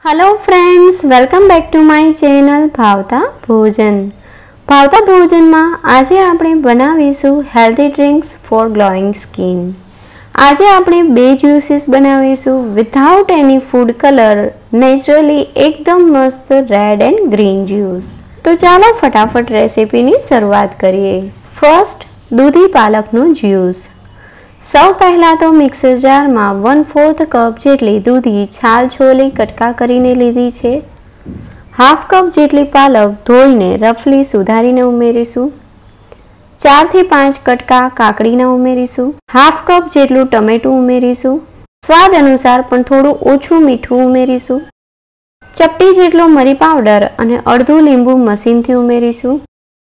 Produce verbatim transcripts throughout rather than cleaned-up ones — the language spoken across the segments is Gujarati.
Hello friends, welcome back to my channel Bhavta Bhojan. Bhavta Bhojan में आज आपणे बनावीशुं healthy drinks for glowing skin. आज आपणे बे ज्यूसीस बनावीशुं without any food colour, naturally एकदम मस्त रेड एंड ग्रीन ज्यूस। तो चलो फटाफट रेसिपीनी शुरुआत करिए। फर्स्ट, दूधी पालकनो ज्यूस। सौ पहला तो मिक्सर जार में वन फोर्थ कप जेटली दूधी छाल छोली कटका करीने लीधी छे। हाफ कप जेटली पालक धोईने रफली सुधारीने उमेरीशुं। चार थी पांच कटका काकड़ीना उमेरीशुं। Half cup जेटलुं टमेटुं उमेरीशुं। स्वाद अनुसार पण थोड़ुं ओछुं मीठुं उमेरीशुं। चपटी जेटलो मरी पाउडर अने अर्धुं લીંબુ मशीनथी उमेरीशुं।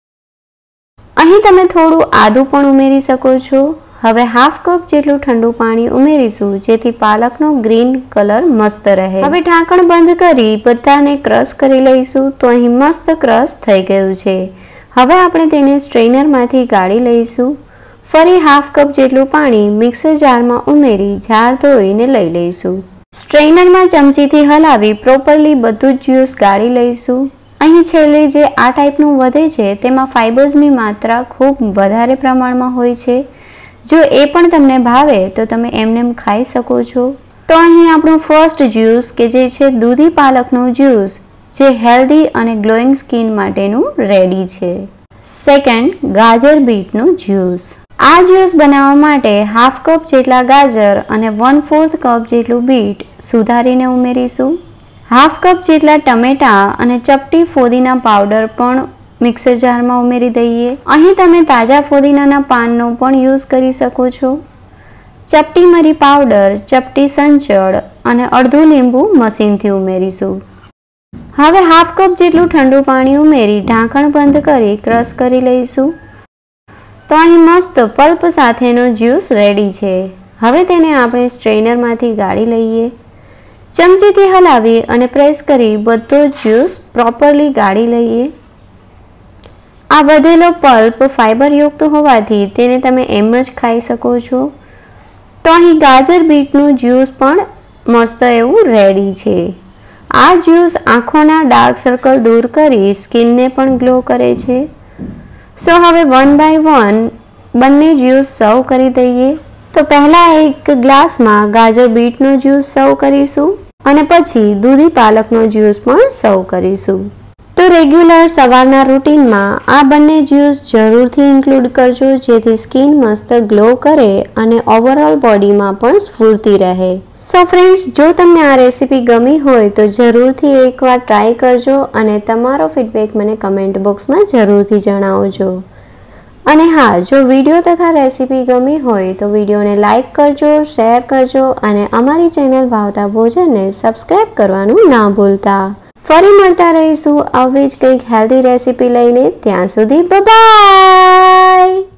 અહીં તમે થોડું આદું પણ ઉમેરી શકો છો। હવે હાફ કપ જેટલું ઠંડુ પાણી ઉમેરીશું જેથી પાલકનો ગ્રીન કલર મસ્ત રહે। હવે ઢાંકણ બંધ કરી બધાને ક્રશ કરી લઈશું। તો અહીં મસ્ત ક્રશ થઈ ગયું છે। હવે આપણે તેને સ્ટ્રેનરમાંથી ગાળી લઈશું। ફરી હાફ કપ જેટલું પાણી મિક્સર જારમાં ઉમેરી જાર ધોઈને લઈ લઈશું। સ્ટ્રેનરમાં ચમચીથી હલાવી પ્રોપરલી બધું જ જ્યુસ ગાળી લઈશું। અહીં છેલ્લે જે આ ટાઈપનું વધે છે તેમાં ફાઇબર્સની માત્રા ખૂબ વધારે પ્રમાણમાં હોય છે। જો એ પણ તમને ભાવે તો તમે એમને ખાઈ શકો છો। તો અહીં આપણું ફર્સ્ટ જ્યુસ કે જે છે દૂધી પાલકનું જ્યુસ, જે હેલ્ધી અને ગ્લોઈંગ સ્કિન માટેનું રેડી છે। સેકન્ડ, ગાજર બીટનું જ્યુસ। આ જ્યુસ બનાવવા માટે હાફ કપ જેટલા ગાજર અને વન ફોર્થ કપ જેટલું બીટ સુધારીને ઉમેરીશું। હાફ કપ જેટલા ટમેટા અને ચપટી ફોદીના પાવડર પણ મિક્સર જારમાં ઉમેરી દઈએ। અહીં તમે તાજા ફોદીનાના પાનનો પણ યુઝ કરી શકો છો। ચપટી મરી પાવડર, ચપટી સંચળ અને અડધું લીંબુ મશીનથી ઉમેરીશું। હવે હાફ કપ જેટલું ઠંડુ પાણી ઉમેરી ઢાંકણ બંધ કરી ક્રશ કરી લઈશું। તો અહીં મસ્ત પલ્પ સાથેનો જ્યુસ રેડી છે। હવે તેને આપણે સ્ટ્રેનરમાંથી ગાળી લઈએ। ચમચીથી હલાવી અને પ્રેસ કરી બધો જ્યુસ પ્રોપરલી ગાળી લઈએ। આ વધેલો પલ્પ ફાઇબરયુક્ત હોવાથી તેને તમે એમ જ ખાઈ શકો છો। તો અહીં ગાજર બીટનું જ્યુસ પણ મસ્ત એવું રેડી છે। આ જ્યુસ આંખોના ડાર્ક સર્કલ દૂર કરી સ્કિનને પણ ગ્લો કરે છે। સો હવે વન બાય વન બંને જ્યુસ સર્વ કરી દઈએ। તો પહેલા એક ગ્લાસમાં ગાજર બીટનો જ્યુસ સર્વ કરીશું અને પછી દૂધી પાલકનો જ્યુસ પણ સર્વ કરીશું। તો રેગ્યુલર સવારના રૂટીનમાં આ બંને જ્યુસ જરૂરથી ઇન્ક્લુડ કરજો જેથી સ્કિન મસ્ત ગ્લો કરે અને ઓવરઓલ બોડીમાં પણ સ્ફૂર્તિ રહે। સો ફ્રેન્ડ્સ, જો તમને આ રેસીપી ગમી હોય તો જરૂરથી એકવાર ટ્રાય કરજો અને તમારો ફીડબેક મને કમેન્ટ બોક્સમાં જરૂરથી જણાવજો। અને હા, જો વિડીયો તથા રેસીપી ગમી હોય તો વિડીયોને લાઇક કરજો, શેર કરજો અને અમારી ચેનલ ભાવતા ભોજનને સબસ્ક્રાઈબ કરવાનું ના ભૂલતા। ફરી મળતા રહીશું આવી જ કંઈક હેલ્ધી રેસીપી લઈને। ત્યાં સુધી બાય બાય।